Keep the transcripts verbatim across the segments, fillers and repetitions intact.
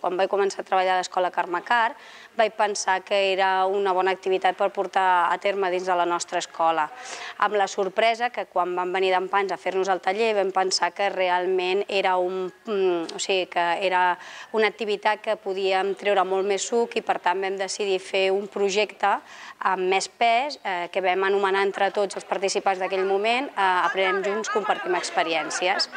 Quan vaig començar a treballar a l'Escola Carme Karr, vaig pensar que era una bona activitat per portar a terme dins de la nostra escola. Amb la sorpresa que quan van venir d'Empans a fer-nos el taller vam pensar que realment era, un, o sigui, que era una activitat que podíem treure molt més suc i per tant vam decidir fer un projecte amb més pes eh, que vam anomenar entre tots els participants d'aquell moment eh, Aprenem Junts, Compartim Experiències.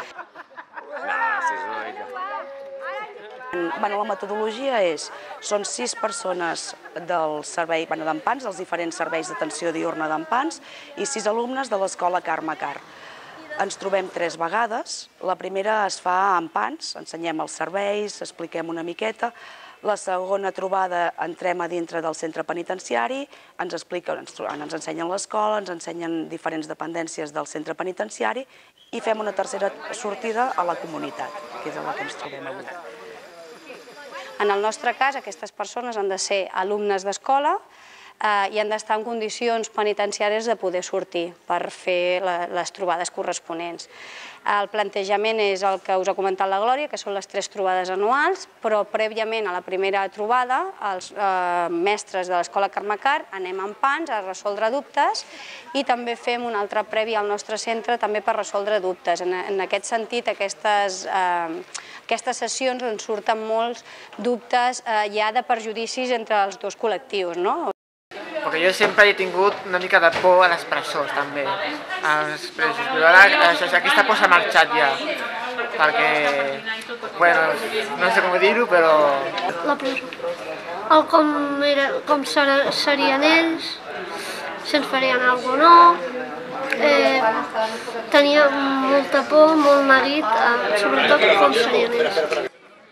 Bueno, la metodologia és, són sis persones del servei bueno, d'Empans, dels diferents serveis d'atenció diürna d'Empans, i sis alumnes de l'Escola Carme Karr. Ens trobem tres vegades. La primera es fa a Empans, ensenyem els serveis, expliquem una miqueta. La segona trobada entrem a dintre del centre penitenciari, ens expliquen, ens, ens ensenyen l'escola, ens ensenyen diferents dependències del centre penitenciari i fem una tercera sortida a la comunitat, que és a la que ens trobem avui. En el nostre cas, aquestes persones han de ser alumnes d'escola eh, i han d'estar en condicions penitenciàries de poder sortir per fer la, les trobades corresponents. El plantejament és el que us ha comentat la Glòria, que són les tres trobades anuals, però prèviament a la primera trobada, els eh, mestres de l'Escola Carme Karr anem a Empans a resoldre dubtes i també fem una altra prèvia al nostre centre també per resoldre dubtes. En, en aquest sentit, aquestes, eh, aquestes sessions ens surten molts dubtes eh, ja de perjudicis entre els dos col·lectius, no? Perquè jo sempre he tingut una mica de por a les presons, també, als presos, però ara aquesta por s'ha marxat ja, perquè, bueno, no sé com dir-ho, però... La presó, el com, era, com serien ells, si ens farien alguna cosa o no, eh, tenia molta por, molt neguit, eh, sobretot com serien ells.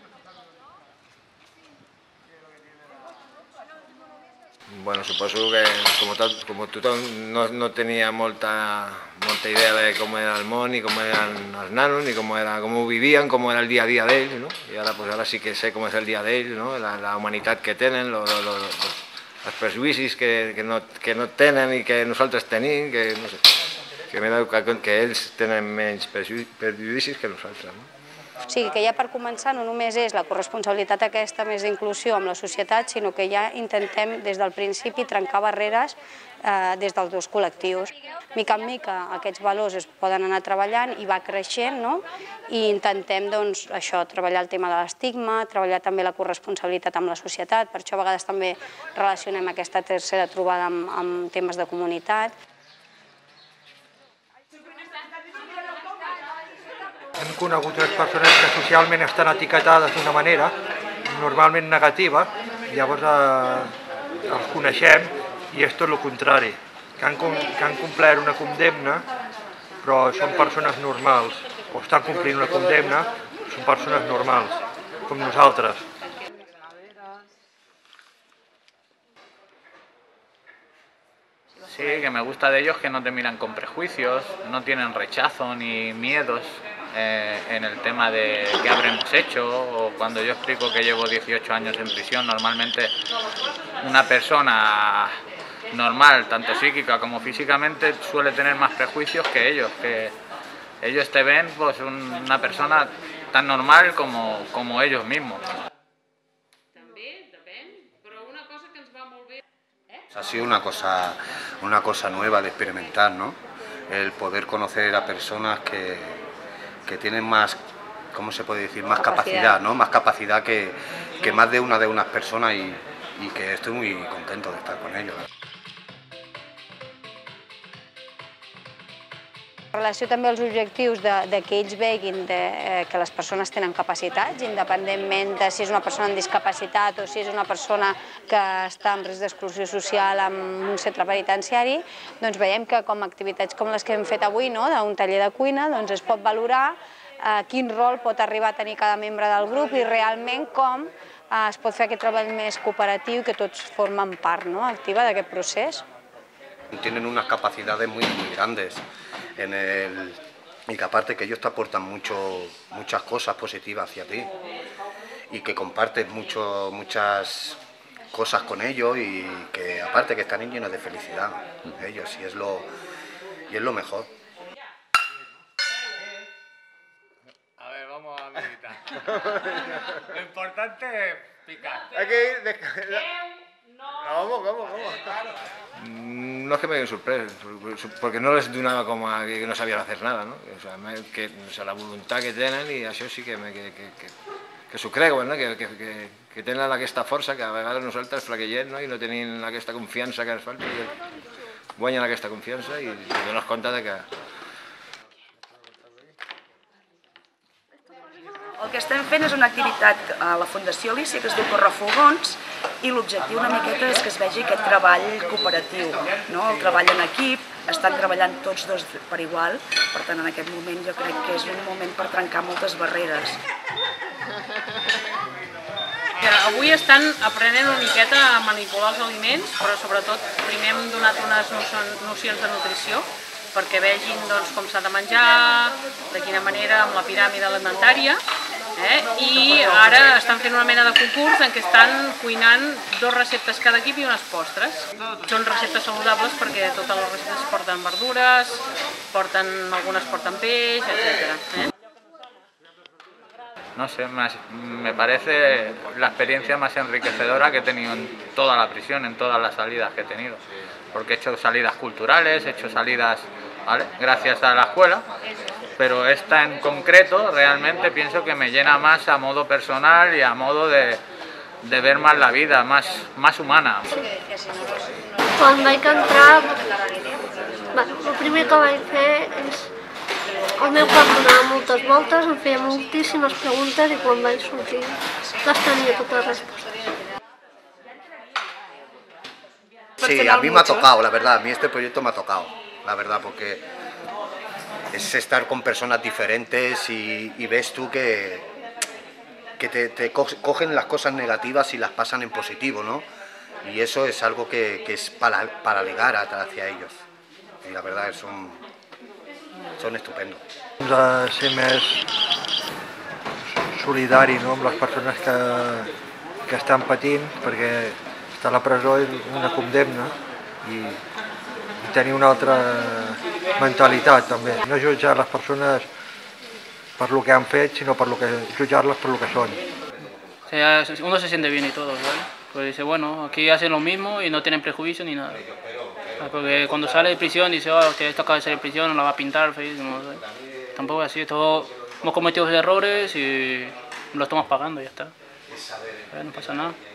Bueno, suposo que, com, tot, com tothom, no, no tenia molta, molta idea de com era el món, ni com eren els nanos, ni com, era, com ho vivien, com era el dia a dia d'ells, no? I ara, pues, ara sí que sé com és el dia d'ells, no? La, la humanitat que tenen, lo, lo, lo, els prejudicis que, que, no, que no tenen i que nosaltres tenim, que, no sé, que m'he donat compte que ells tenen menys prejudicis que nosaltres, no? O sigui que ja per començar no només és la corresponsabilitat aquesta més d'inclusió amb la societat, sinó que ja intentem des del principi trencar barreres eh, des dels dos col·lectius. Mica en mica aquests valors es poden anar treballant i va creixent, no? I intentem doncs, això, treballar el tema de l'estigma, treballar també la corresponsabilitat amb la societat, per això a vegades també relacionem aquesta tercera trobada amb, amb temes de comunitat. Hem conegut les persones que socialment estan etiquetades d'una manera, normalment negativa, llavors eh, els coneixem i és tot el contrari, que han, que han complert una condemna però són persones normals, o estan complint una condemna, són persones normals, com nosaltres. Sí, que me gusta de ellos que no te miran con prejuicios, no tienen rechazo ni miedos eh, en el tema de qué habremos hecho, o cuando yo explico que llevo dieciocho años en prisión, normalmente una persona normal, tanto psíquica como físicamente, suele tener más prejuicios que ellos, que ellos te ven pues una persona tan normal como, como ellos mismos. Ha sido una cosa, una cosa nueva de experimentar, ¿no? El poder conocer a personas que, que tienen más, ¿cómo se puede decir? Más capacidad, ¿no? Más capacidad que, que más de una de unas personas y, y que estoy muy contento de estar con ellos. En relació també als objectius de, de que ells veguin de, eh, que les persones tenen capacitats, independentment de si és una persona amb discapacitat o si és una persona que està en risc d'exclusió social en un centre penitenciari, doncs veiem que com activitats com les que hem fet avui, no, d'un taller de cuina, doncs es pot valorar eh, quin rol pot arribar a tenir cada membre del grup i realment com eh, es pot fer aquest treball més cooperatiu que tots formen part, no, activa d'aquest procés. Tienen unas capacidades muy, muy grandes en el, y que aparte que ellos te aportan mucho, muchas cosas positivas hacia ti y que compartes mucho, muchas cosas con ellos y que aparte que están llenos de felicidad ellos y es lo, y es lo mejor. A ver, vamos a meditar. Lo importante Picante, picante. Hay que ir... De... ¿Cómo, cómo, cómo? No es que me hayan sorpresa, porque no les donava com a que no sabien hacer nada, no? O sigui, que, o sigui, la voluntat que tenen i això sí que, me, que, que, que, que s'ho creuen, no? que, que, que, que tenen aquesta força que a vegades nosaltres flaquegem, no? I no tenim aquesta confiança que ens falta i guanyen aquesta confiança i dones compte de que... El que estem fent és una activitat a la Fundació Alícia que es diu Correfogons i l'objectiu una miqueta és que es vegi aquest treball cooperatiu, no? El treball en equip, estan treballant tots dos per igual, per tant en aquest moment jo crec que és un moment per trencar moltes barreres. Avui estan aprenent una miqueta a manipular els aliments, però sobretot primer hem donat unes nocions de nutrició perquè vegin doncs, com s'ha de menjar, de quina manera, amb la piràmide alimentària, eh? I ara estan fent una mena de concurs en què estan cuinant dos receptes cada equip i unes postres. Són receptes saludables perquè totes les receptes porten verdures, porten, algunes porten peix, etcètera. Eh? No sé, me parece la experiencia más enriquecedora que he tenido en toda la prisión, en todas las salidas que he tenido. Porque he hecho salidas culturales, he hecho salidas, ¿vale?, gracias a la escuela, pero esta en concreto realmente pienso que me llena más a modo personal y a modo de, de ver más la vida, más, más humana. Quan vaig entrar, el primer que vaig fer és... El meu cap donava moltes voltes, em feia moltíssimes preguntes i quan vaig sortir les tenia totes les respostes. Sí, a mí me ha tocado, la verdad, a mí este proyecto me ha tocado, la verdad, porque es estar con personas diferentes y, y ves tú que, que te, te cogen las cosas negativas y las pasan en positivo, ¿no? Y eso es algo que, que es para, para ligar hacia ellos. Y la verdad es un, són estupendos. De ser més solidari, no?, amb les persones que, que estan patint, perquè estar a la presó és una condemna i, i tenir una altra mentalitat també. No jutjar les persones per lo que han fet, sinó per lo que, jutjar-les per lo que són. O sea, uno se siente bien y todo, ¿vale? Pues dice, bueno, aquí hacen lo mismo y no tienen prejuicio ni nada. Porque cuando sale de prisión dice, oh, usted esto acaba de salir de prisión, no la va a pintar, feísimo. Tampoco es así, todos hemos cometido errores y los estamos pagando y ya está. No pasa nada.